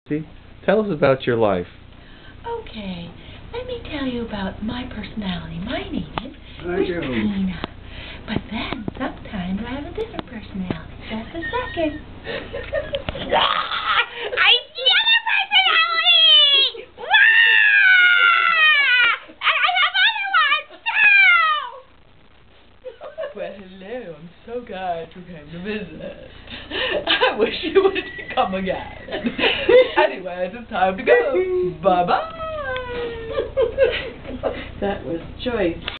Christy, tell us about your life. Okay, let me tell you about my personality. My name is Thank you. Christina. But then, sometimes I have a different personality. Just a second. I see other personality! And I have other ones, too! Well, hello. I'm so glad you came to visit. I wish you would come again. Anyways, it's time to go. Bye-bye. That was choice.